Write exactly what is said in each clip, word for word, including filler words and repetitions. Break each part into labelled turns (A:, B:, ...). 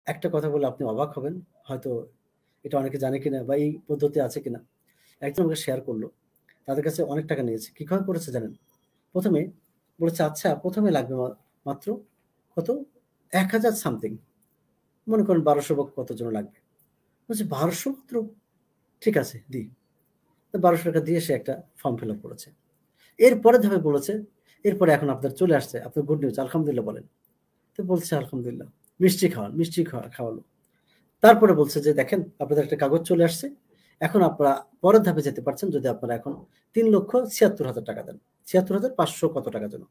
A: একটা কথা বলে আপনি অবাক হবেন। হয়তো এটা অনেকে জানে কিনা বা এই পদ্ধতি আছে কিনা। একজন আমাকে শেয়ার করল। তাদের কাছে অনেক টাকা নিয়েছে। কিভাবে করেছে জানেন? প্রথম এ বলেছে, "আচ্ছা, প্রথম এ লাগবে মা মাত্র কত? এক হাজার সামথিং। মনে করেন বারোশো বা কত যেন লাগবে।" বলছে, "বারোশো মাত্র? ঠিক আছে, দিই।" তো বারোশো টাকা দিয়ে সে একটা ফর্ম ফিল আপ করেছে। এর পরের ধাপে বলেছে, "এরপরে এখন আপনার চলে আসছে। আপনার গুড নিউজ, আলহামদুলিল্লাহ বলেন।" তো বলছে, "আলহামদুলিল্লাহ।" মিষ্টি খাওয়ান, মিষ্টি খাওয়া খাওয়ালো। তারপরে বলছে যে, "দেখেন আপনাদের একটা কাগজ চলে আসছে। এখন আপনারা পরের ধাপে যেতে পারছেন যদি আপনারা এখন তিন লক্ষ ছিয়াত্তর হাজার টাকা দেন।" ছিয়াত্তর হাজার পাঁচশো কত টাকা যেন।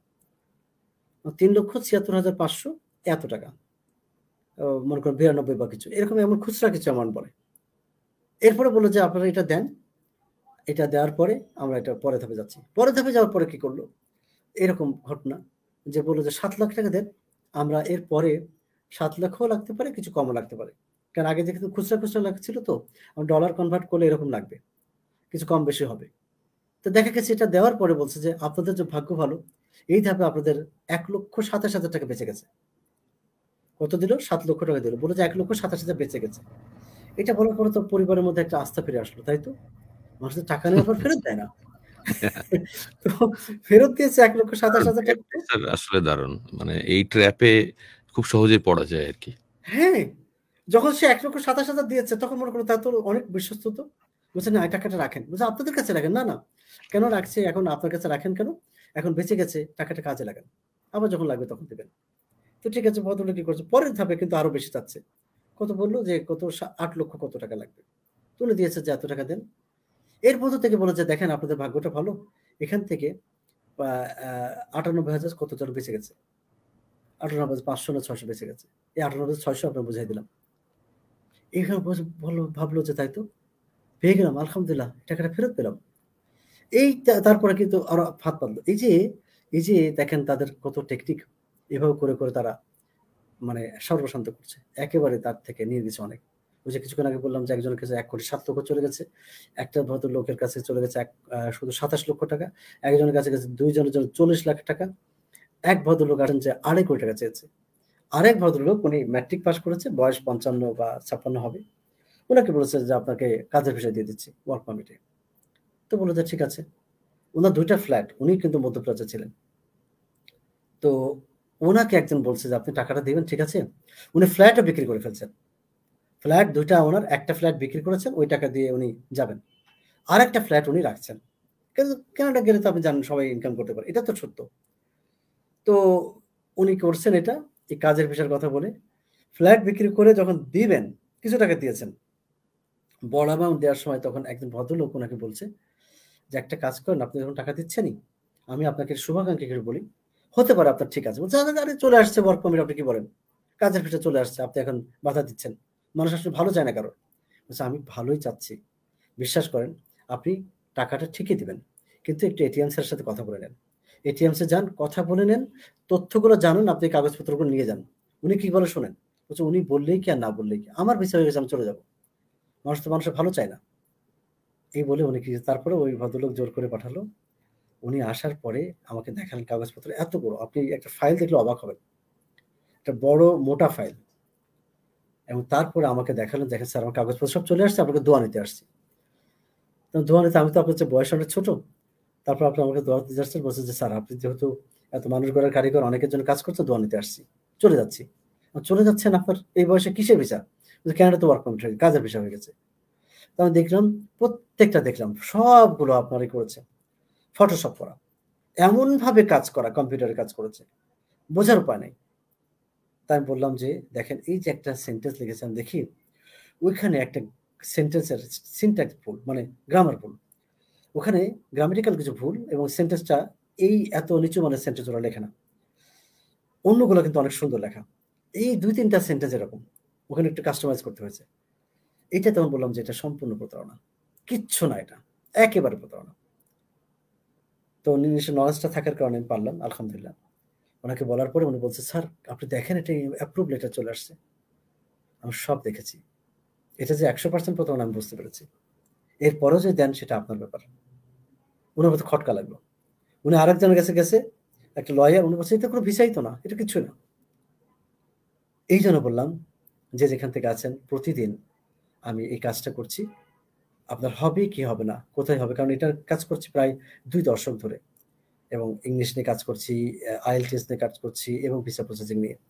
A: আ তিন লক্ষ ছিয়াত্তর হাজার পাঁচশো এত টাকা। ও মনে করেন বিরানব্বই বা কিছু। এরকম এমন খুচরা কিছু অ্যামাউন্ট বলে। এরপরে বলল যে, "আপনারা এটা দেন। এটা দেওয়ার পরে আমরা এটা পরের ধাপে যাচ্ছি।" পরের ধাপে যাওয়ার পরে কি করল? এরকম ঘটনা যে বলল যে, "সাত লাখ টাকা দেন। আমরা এর পরে সাত লাখ ও লাগতে পারে, কিছু কমও লাগতে পারে।" কারণ আগে থেকে তো খুচরা, খুচরা লাগছিল তো। ডলার কনভার্ট করলে এরকম লাগবে। কিছু কম বেশি হবে। তো দেখা গেছে এটা দেওয়ার পরে বলছে যে, "আপনাদের যে ভাগ্য ভালো, এই ধাপে আপনাদের এক লক্ষ সাতাশ হাজার টাকা বেঁচে গেছে।" কত দিল? সাত লক্ষ টাকা দিল। বলল যে এক লক্ষ সাতাশ হাজার বেঁচে গেছে। এটা বলার পরে তো পরিবারের মধ্যে একটা আস্থা ফিরে আসলো, তাই তো? মানুষ তো টাকা নেওয়ার পর ফেরত দেয় না। তো ফেরত দিয়েছে এক লক্ষ সাতাশ হাজার টাকা তো।
B: স্যার আসলে দারুণ। মানে এই ট্র্যাপে খুব সহজেই পড়া যায় আরকি।
A: হ্যাঁ, যখন সে এক লক্ষ সাতাশ হাজার দিয়েছে তখন মনে করলো তার তো অনেক বিশ্বস্ত তো। বলছে, "না, এই টাকাটা রাখেন।" বলছে, "আপনাদের কাছে রাখেন।" "না, না। কেন রাখছি এখন আপনার কাছে রাখেন কেন? এখন বেঁচে গেছে, টাকাটা কাজে লাগান। আবার যখন লাগবে তখন দিবেন।" তো ঠিক আছে, ভদ্রলোক কি করছে? পরের ধাপে কিন্তু আরো বেশি চাচ্ছে। কত বলল যে কত সা আট লক্ষ কত টাকা লাগবে। তো উনি দিয়েছে যে, "এত টাকা দেন।" এর মধ্য থেকে বলল যে, "দেখেন আপনাদের ভাগ্যটা ভালো। এখান থেকে আ আ আটানব্বই হাজার কত যেন বেঁচে গেছে। আটানব্বই হাজার পাঁচশো না ছয়শো বেঁচে গেছে। এই আটানব্বই হাজার ছয়শো আপনার বুঝাই দিলাম।" এখানে বস বলল ভাবলো যে, "তাই তো। পেয়ে গেলাম আলহামদুলিল্লাহ। টাকাটা ফেরত পেলাম।" এই তা তারপরে কিন্তু আরো ফাঁদ পাতল। এই যে, এই যে দেখেন তাদের কত টেকনিক। এভাবে করে, করে তারা মানে সর্বশান্ত করছে। একেবারে তার থেকে নিয়ে গেছে অনেক। ওই যে কিছুক্ষণ আগে বললাম যে একজনের কাছে এক কোটি সাত লক্ষ চলে গেছে। একটা ভদ্রলোকের কাছে চলে গেছে এক আ শুধু সাতাশ লক্ষ টাকা। একজনের কাছে গেছে দুই জনের জন্য চল্লিশ লাখ টাকা। এক ভদ্রলোক আছেন যে আড়াই কোটি টাকা চেয়েছে। আরেক ভদ্রলোক উনি ম্যাট্রিক পাস করেছে। বয়স পঞ্চান্ন বা ছাপ্পান্ন হবে। উনাকে বলেছে যে, "আপনাকে কাজের ভিসা দিয়ে দিচ্ছি ওয়ার্ক পারমিটে।" তো বলল যে, "ঠিক আছে।" উনার দুই টা ফ্ল্যাট। উনি কিন্তু মধ্যপ্রাচ্যে ছিলেন। তো উনাকে একজন বলছে যে, "আপনি টাকাটা দিবেন, ঠিক আছে?" উনি ফ্ল্যাটও বিক্রি করে ফেলছেন। ফ্ল্যাট দুই টা ওনার, একটা ফ্ল্যাট বিক্রি করেছেন, ওই টাকা দিয়ে উনি যাবেন। আরেকটা ফ্ল্যাট উনি রাখছেন। কিন্তু কানাডা গেলে তো আপনি জানেন সবাই ইনকাম করতে পারে। এটা তো সত্য। তো উনি করছেন এটা, এই কাজের ভিসার কথা বলে। ফ্ল্যাট বিক্রি করে যখন দিবেন, কিছু টাকা দিয়েছেন। বড় অ্যামাউন্ট দেওয়ার সময় তখন একজন ভদ্রলোক উনাকে বলছে যে, "একটা কাজ করেন, আপনি যখন টাকা দিচ্ছেনই, আমি আপনাকে শুভাকাঙ্ক্ষী করে বলি, হতে পারে আপনার ঠিক আছে।" বলছে, "আরে, আরে চলে আসছে ওয়ার্ক পারমিট আপনি কি বলেন? কাজের ভিসা চলে আসছে, আপনি এখন বাধা দিচ্ছেন। মানুষ আসলে ভালো চায় না কারো।" বলছে, "আমি ভালোই চাচ্ছি। বিশ্বাস করেন, আপনি টাকাটা ঠিকই দিবেন। কিন্তু একটু এটিএম স্যারের সাথে কথা বলে নেন। এটিএম সে যান, কথা বলে নেন, তথ্যগুলো জানুন, আপনি কাগজপত্রগুলো নিয়ে যান।" উনি কি বলে শোনেন? বলছে, "উনি বললেই কি আর না বললেই কি? আমার ভিসা হয়ে গেছে, আমি চলে যাব। মানুষ তো মানুষের ভালো চায় না।" এই বলে উনি কি তারপরে ওই ভদ্রলোক জোর করে পাঠালো। উনি আসার পরে আমাকে দেখালেন কাগজপত্র এত বড়। আপনি একটা ফাইল দেখলে অবাক হবেন। একটা বড় মোটা ফাইল। এবং তারপরে আমাকে দেখালেন, দেখেন স্যার আমার কাগজপত্র সব চলে আসছে, আপনাকে দোয়া নিতে আসছি। তো দোয়া নিতে আমি তো আপনার চেয়ে বয়সে অনেক ছোট। তারপর আপনি আমাকে দোয়া দিতে আসছেন, বলছেন যে, "স্যার আপনি যেহেতু এত মানুষ গড়ার কারিগর, অনেকের জন্য কাজ করছেন, দোয়া নিতে আসছি। চলে যাচ্ছি।" আ চলে যাচ্ছেন আপনার এই বয়সে কিসের ভিসা? বলছে, "কানাডাতে ওয়ার্ক পারমিট হয়ে কাজের ভিসা হয়ে গেছে।" তো আমি দেখলাম, প্রত্যেকটা দেখলাম। সবগুলো আপনারই করেছে। ফটোশপ করা। এমনভাবে কাজ করা, কম্পিউটারে কাজ করেছে। বোঝার উপায় নাই। তাই আমি বললাম যে, "দেখেন এই যে একটা সেন্টেন্স লিখেছে আমি দেখি, ওইখানে একটা সেন্টেন্সের সিনট্যাক্স ভুল, মানে গ্রামার ভুল। ওখানে গ্রামেটিক্যাল কিছু ভুল এবং সেন্টেন্সটা এই এত নিচু মানের সেন্টেন্স ওরা লেখে না। অন্যগুলো কিন্তু অনেক সুন্দর লেখা। এই দুই তিন টা সেন্টেন্স এরকম। ওখানে একটু কাস্টমাইজ করতে হয়েছে।" এটা তখন বললাম যে, "এটা সম্পূর্ণ প্রতারণা। কিচ্ছু না এটা। একেবারে প্রতারণা।" তো নিজস্ব নলেজটা থাকার কারণে আমি পারলাম আলহামদুলিল্লাহ। উনাকে বলার পরে উনি বলছে, "স্যার আপনি দেখেন এটা অ্যাপ্রুভ লেটার চলে আসছে।" আমি সব দেখেছি। এটা যে একশো পার্সেন্ট প্রতারণা আমি বুঝতে পেরেছি। এরপরেও যদি দেন সেটা আপনার ব্যাপার। উনার মধ্যে খটকা লাগলো। উনি আরেকজনের কাছে গেছে, একটা লয়ার, উনি বলছে, "এটা কোনো ভিসাই তো না। এটা কিচ্ছুই না।" এইজন্য বললাম যে যেখান থেকে আছেন প্রতিদিন আমি এই কাজটা করছি। আপনার হবে কি হবে না, কোথায় হবে? কারণ এটার কাজ করছি প্রায় দুই দশক ধরে এবং ইংলিশ নিয়ে কাজ করছি, আ I E L T S নিয়ে কাজ করছি এবং ভিসা প্রসেসিং নিয়ে।